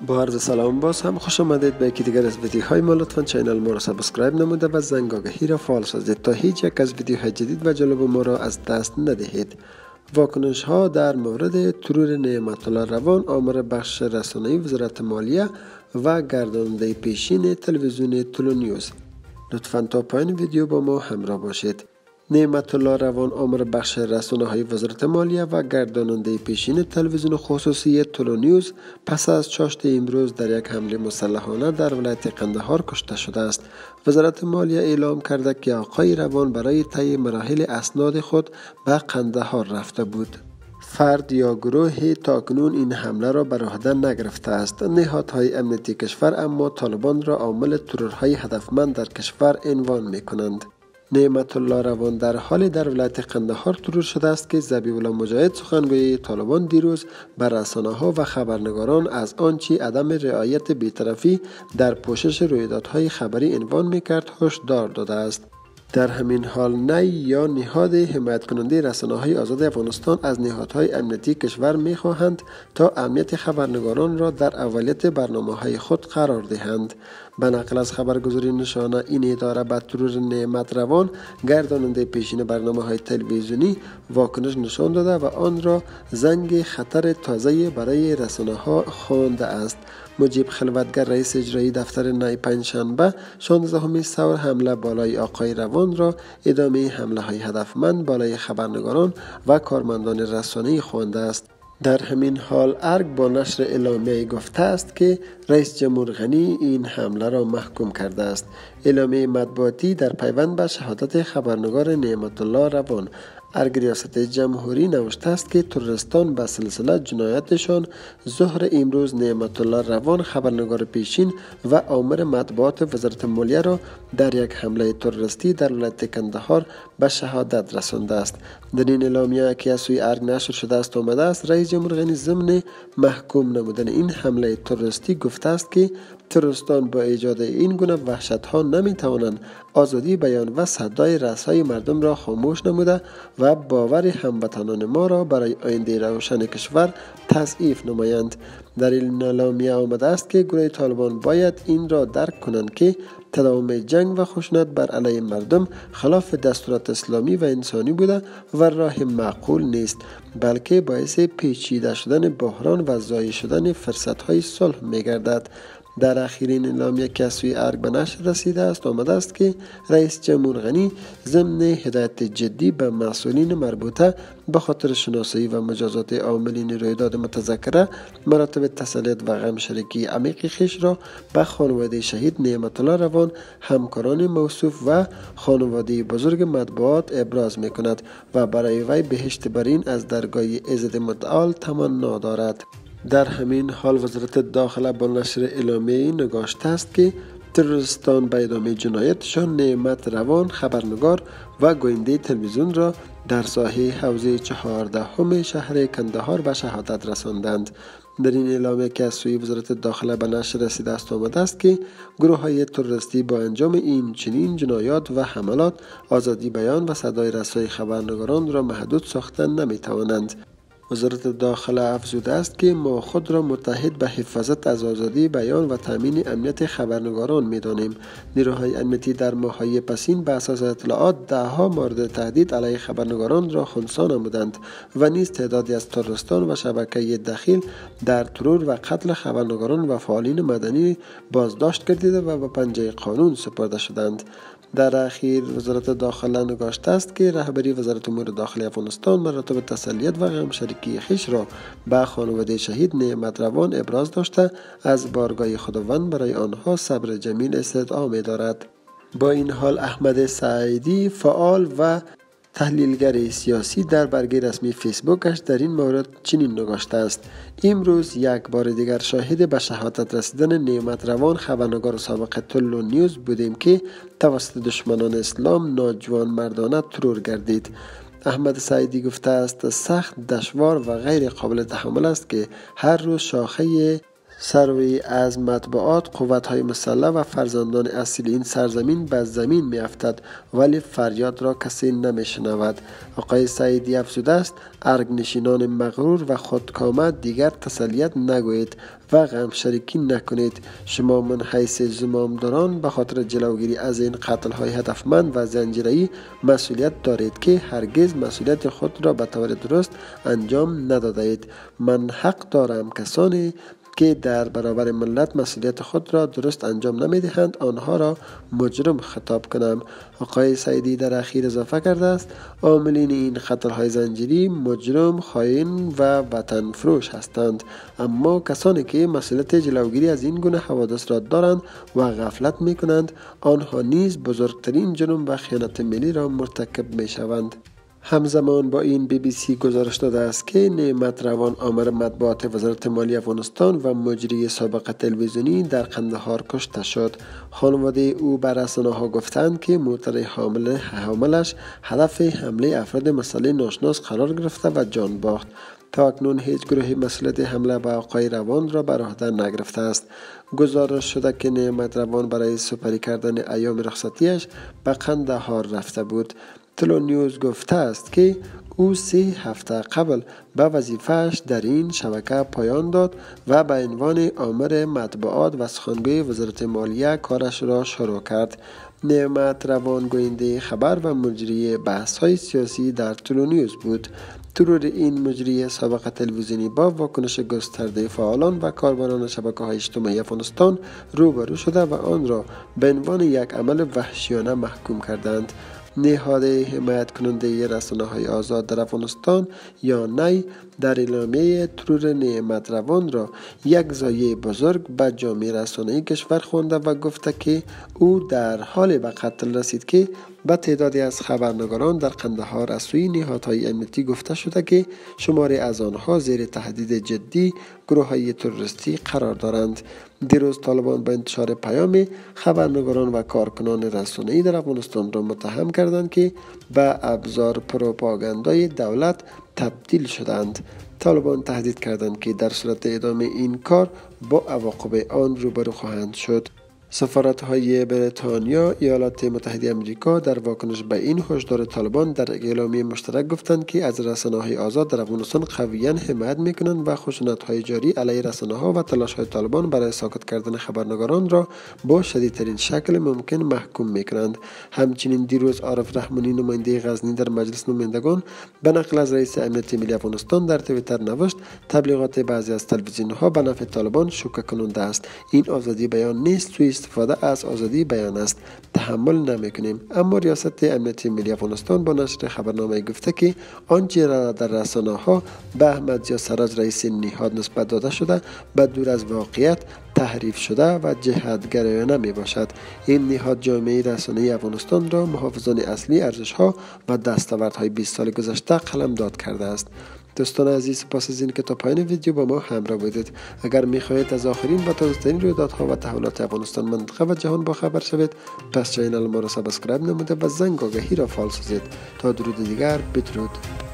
با عرض سلام باز هم خوش آمدید به یکی دیگر از ویدیوهای ما. لطفا چینل ما را سابسکرایب نموده و زنگ آگهی را فعال سازید تا هیچ یک از ویدیوهای جدید و جالب ما را از دست ندهید. واکنش ها در مورد ترور نعمت الله روان، آمر بخش رسانه‌ای وزارت مالیه و گرداننده پیشین تلویزیون تلونیوز. لطفا تا پایان ویدیو با ما همراه باشید. نعمت الله روان، آمر بخش رسانه‌های وزارت مالیه و گرداننده پیشین تلویزیون خصوصی تلونیوز پس از چاشت امروز در یک حمله مسلحانه در ولایت قندهار کشته شده است. وزارت مالیه اعلام کرده که آقای روان برای طی مراحل اسناد خود به قندهار رفته بود. فرد یا گروهی تاکنون این حمله را بر عهده نگرفته است. نهادهای امنیتی کشور اما طالبان را عامل ترورهای هدفمند در کشور عنوان می‌کنند. نعمت الله روان در حال در ولایت قندهار ترور شده است که ذبیح الله مجاهد، سخنگوی طالبان، دیروز بر رسانه‌ها و خبرنگاران از آنچه عدم رعایت بی‌طرفی در پوشش رویدادهای خبری عنوان می‌کرد هشدار داده است. در همین حال نی یا نهاد حمایت کننده رسانه‌های آزاد افغانستان از نهادهای امنیتی کشور می‌خواهند تا امنیت خبرنگاران را در اولیت برنامه‌های خود قرار دهند. به نقل از خبرگزاری نشانه، این اداره به ترور نعمت روان، گرداننده پیشین برنامه‌های تلویزیونی، واکنش نشان داده و آن را زنگ خطر تازه برای رسانه‌ها خوانده است. مجیب خلوتگر، رئیس اجرایی دفتر نی، پنجشنبه 16 ثور حمله بالای آقای روان را ادامه حمله‌های هدفمند بالای خبرنگاران و کارمندان رسانه‌ای خوانده است. در همین حال ارگ با نشر اعلامیه گفته است که رئیس جمهور غنی این حمله را محکوم کرده است. اعلامیه مطبوعاتی در پیوند به شهادت خبرنگار نعمت الله روان، ارگ ریاست جمهوری نوشته است که تروریستان به سلسله جنایتشان ظهر امروز نعمت الله روان، خبرنگار پیشین و آمر مطبوعات وزارت مالیه را در یک حمله تروریستی در ولایت قندهار به شهادت رسانده است. در این اعلامیه که از سوی ارگ نشر شده است آمده است رئیس جمهور غنی ضمن محکوم نمودن این حمله تروریستی گفته است که تروریستان با ایجاد این گونه وحشت‌ها نمی‌توانند آزادی بیان و صدای رسای مردم را خاموش نموده و باور هموطنان ما را برای آینده روشن کشور تضعیف نمایند. در این اعلامیه آمده است که گروه طالبان باید این را درک کنند که تداوم جنگ و خشونت بر علیه مردم خلاف دستورات اسلامی و انسانی بوده و راه معقول نیست، بلکه باعث پیچیده شدن بحران و ضایع شدن فرصت‌های صلح می‌گردد. در اخیرین اعلامیه که از سوی ارگ به نشر رسیده است آمده است که رئیس جمهور غنی ضمن هدایت جدی به مسئولین مربوطه به خاطر شناسایی و مجازات عاملین رویداد متذکره مراتب تسلیت و غم شریکی عمیق خویش را به خانواده شهید نعمت الله روان، همکاران موصوف و خانواده بزرگ مطبوعات ابراز می‌کند و برای وی بهشت برین از درگاه عزت متعال تمنا دارد. در همین حال وزارت داخله با نشر اعلامیه‌ای نگاشته است که تروریستان به ادامه جنایتشان نعمت روان، خبرنگار و گوینده تلویزیون را در ساحه حوزه 14 شهر قندهار به شهادت رساندند. در این اعلامیه که از سوی وزارت داخله به نشر رسیده است آمده است که گروه‌های تروریستی با انجام این چنین جنایات و حملات آزادی بیان و صدای رسای خبرنگاران را محدود ساختن نمی‌توانند. وزارت داخله افزوده است که ما خود را متحد به حفاظت از آزادی بیان و تامین امنیت خبرنگاران می‌دانیم. نیروهای امنیتی در ماه‌های پسین به اساس اطلاعات ده‌ها مورد تهدید علیه خبرنگاران را خنثی نمودند و نیز تعدادی از تروریستان و شبکه‌های دخیل در ترور و قتل خبرنگاران و فعالین مدنی بازداشت گردیده و به پنجه قانون سپرده شدند. در اخیر وزارت داخله نگاشته است که رهبری وزارت امور داخلی افغانستان مراتب تسلیت و غم شریکی خویش را به خانواده شهید نعمت روان ابراز داشته از بارگاه خداوند برای آنها صبر جمیل استدعا می دارد. با این حال احمد سعیدی، فعال و تحلیلگر سیاسی، در برگه رسمی فیسبوکش در این مورد چنین نگاشته است: امروز یک بار دیگر شاهد به شهادت رسیدن نعمت روان، خبرنگار سابق تلونیوز بودیم که توسط دشمنان اسلام ناجوان مردانه ترور گردید. احمد سعیدی گفته است سخت دشوار و غیر قابل تحمل است که هر روز شاخه سروی از مطبوعات، قوت‌های مسلح و فرزندان اصیل این سرزمین به زمین می‌افتد، ولی فریاد را کسی نمی‌شنود. آقای سعیدی افزوده است: ارگنشینان مغرور و خودکامه دیگر تسلیت نگویید و غم شریکی نکنید. شما من حیث زمامداران به خاطر جلوگیری از این قتل‌های هدفمند و زنجیره‌ای مسئولیت دارید که هرگز مسئولیت خود را به طور درست انجام ندادید. من حق دارم کسانی که در برابر ملت مسئولیت خود را درست انجام نمیدهند آنها را مجرم خطاب کنم. آقای سعیدی در اخیر اضافه کرده است: عاملین این قتل‌های زنجیری مجرم، خائن و وطن فروش هستند، اما کسانی که مسئولیت جلوگیری از این گونه حوادث را دارند و غفلت می‌کنند آنها نیز بزرگترین جرم و خیانت ملی را مرتکب می‌شوند. همزمان با این BBC گزارش داده است که نعمت روان آمر مطبوعات وزارت مالی افغانستان و مجری سابق تلویزیونی در قندهار کشته شد. خانواده او به رسانه‌ها گفتند که موتر حاملش هدف حمله افراد مسئله ناشناس قرار گرفته و جان باخت. تا اکنون هیچ گروهی مسئولیت حمله به آقای روان را بر عهده نگرفته است. گزارش شده که نعمت روان برای سپری کردن ایام رخصتیش به قندهار رفته بود. تلونیوز گفته است که او 3 هفته قبل به وظیفه‌اش در این شبکه پایان داد و به عنوان آمر مطبوعات و سخنگوی وزارت مالیه کارش را شروع کرد. نعمت روان گوینده خبر و مجری بحث‌های سیاسی در تلونیوز بود. ترور این مجری سابق تلویزیونی با واکنش گسترده فعالان و کاربران شبکه‌های اجتماعی افغانستان روبرو شده و آن را به عنوان یک عمل وحشیانه محکوم کردند. نهاد حمایت کننده رسانه‌های آزاد در افغانستان یا نی در اعلامیه ترور نعمت روان را یک ضایعه بزرگ به جامعه رسانه‌ای کشور خوانده و گفته که او در حال به قتل رسید که به تعدادی از خبرنگاران در قندهار از سوی نهادهای امنیتی گفته شده که شماری از آنها زیر تهدید جدی گروه‌های تروریستی قرار دارند. دیروز طالبان با انتشار پیام خبرنگاران و کارکنان رسانه‌ای در افغانستان را متهم کردند که به ابزار پروپاگاندای دولت تبدیل شدند. طالبان تهدید کردند که در صورت ادامه این کار با عواقب آن روبرو خواهند شد. سفارت‌های بریتانیا، ایالات متحده آمریکا در واکنش به این هشدار طالبان در اعلامیه مشترک گفتند که از رسانه‌های آزاد در افغانستان قویاً حمایت می‌کنند و خشونت‌های جاری علیه رسانه‌ها و تلاش‌های طالبان برای ساکت کردن خبرنگاران را با شدیدترین شکل ممکن محکوم می‌کنند. همچنین دیروز عارف رحمانی نماینده غزنی در مجلس نمایندگان به نقل از رئیس امنیت ملی افغانستان در توییتر نوشت: تبلیغات بعضی از تلویزیون‌ها به نفع طالبان شوکه کننده است. این آزادی بیان نیست، استفاده از آزادی بیان است. تحمل نمی‌کنیم. اما ریاست امنیت ملی افغانستان با نشر خبرنامه گفته که آنچه را در رسانه‌ها به احمدزیا سراج رئیس نهاد نسبت داده شده به دور از واقعیت تحریف شده و جهت‌گرایانه میباشد. این نهاد جامعه رسانه‌ای افغانستان را محافظان اصلی ارزش‌ها و دستاوردهای 20 سال گذشته قلمداد کرده است. دوستان عزیز، سپاس از این که تا پایان ویدیو با ما همراه بودید. اگر می‌خواهید از آخرین و تازه‌ترین رویدادها و تحولات افغانستان، منطقه و جهان با خبر شوید، پس چینل ما را سابسکرایب نموده و زنگ آگهی را فعال سازید. تا درود دیگر، بدرود.